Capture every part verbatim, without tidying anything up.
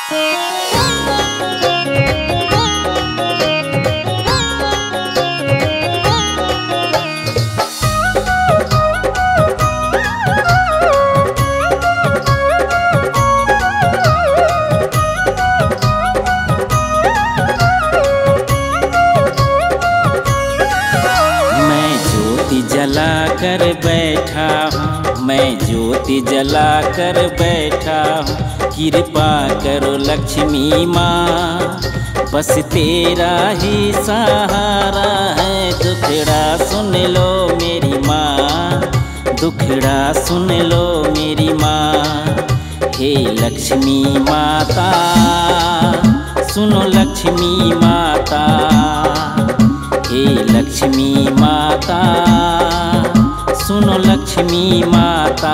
जला कर बैठा हूँ, मैं ज्योति जला कर बैठा हूँ। कृपा करो लक्ष्मी माँ, बस तेरा ही सहारा है। दुखड़ा सुन लो मेरी माँ, दुखड़ा सुन लो मेरी माँ। हे लक्ष्मी माता सुनो लक्ष्मी माता, हे लक्ष्मी माता सुनो लक्ष्मी माता।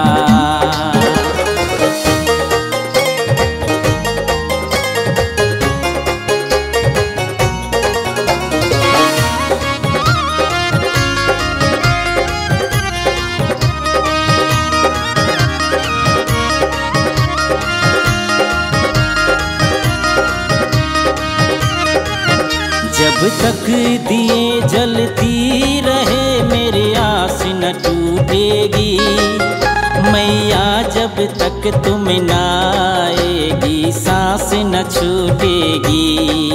जब तक दिए जलती रहे मेरी आस न टूटेगी मैया, जब तक तुम न आएगी सांस न छूटेगी।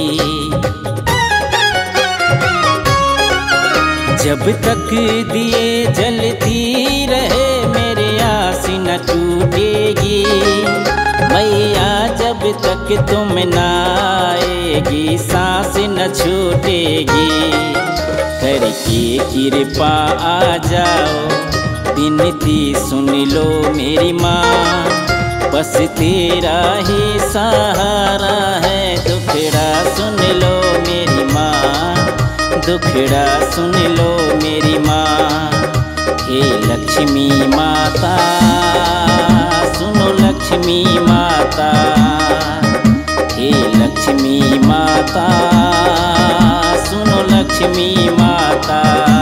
जब तक दिए जलती रहे मेरी आस न टूटेगी मैया, जब तक तुम न आएगी सांस न छूटेगी। करके कृपा आ जाओ विनती सुन लो मेरी माँ, बस तेरा ही सहारा है। दुखड़ा सुन लो मेरी माँ, दुखड़ा सुन लो मेरी माँ। हे लक्ष्मी माता सुनो लक्ष्मी माता, हे लक्ष्मी माता सुनो लक्ष्मी माता।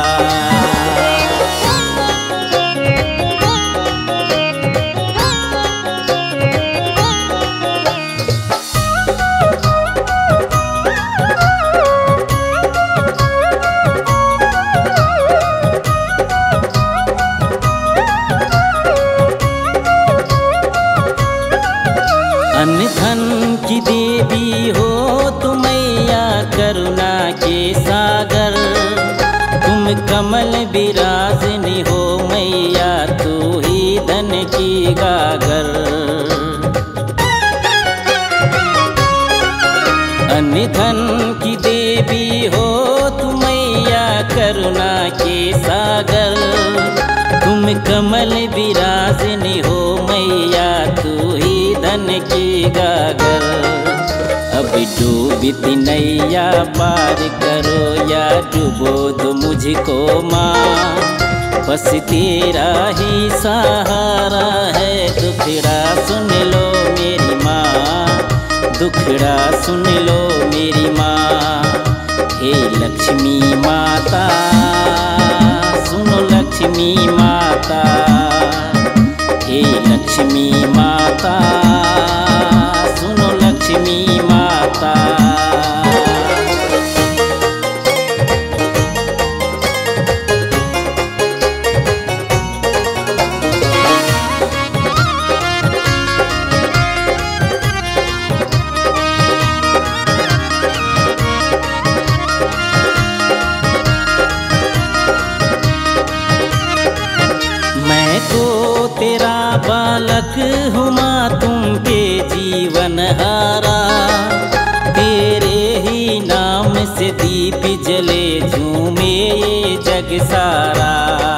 अन्न धन की देवी हो तुम मैया, करुणा के सागर तुम कमल विराजनी हो मैया, तू ही धन की गागर। अन्न धन की देवी हो तुम मैया, करुणा के सागर तुम कमल विराजनी हो मैया, तू ही धन की गागर। अब डूबती नैया पार करो या डूबो दो मुझको माँ, बस तेरा ही सहारा है। दुखड़ा सुन लो मेरी माँ, दुखड़ा सुन लो मेरी माँ। हे लक्ष्मी माता सुनो लक्ष्मी माता, हे लक्ष्मी माता सुनो लक्ष्मी माता। मैं तो तेरा बालक हूँ माँ, तुम पे जीवन हारा। तेरे ही नाम से दीप जले झूमे ये जग सारा।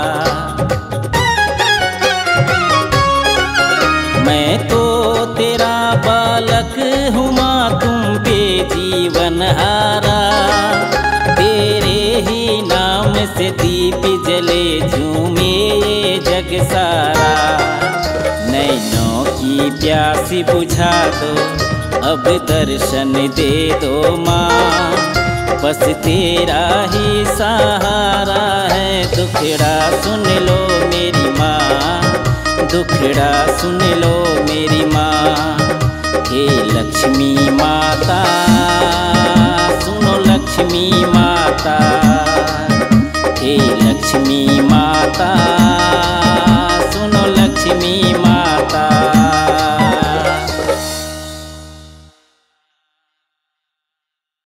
मैं तो तेरा बालक हूँ माँ, तुम पे जीवन हारा। तेरे ही नाम से दीप जले झूमे ये जग सारा। नैनों की प्यास बुझा दो, अब दर्शन दे दो माँ, बस तेरा ही सहारा है। दुखड़ा सुन लो मेरी माँ, दुखड़ा सुन लो मेरी माँ। हे लक्ष्मी माता।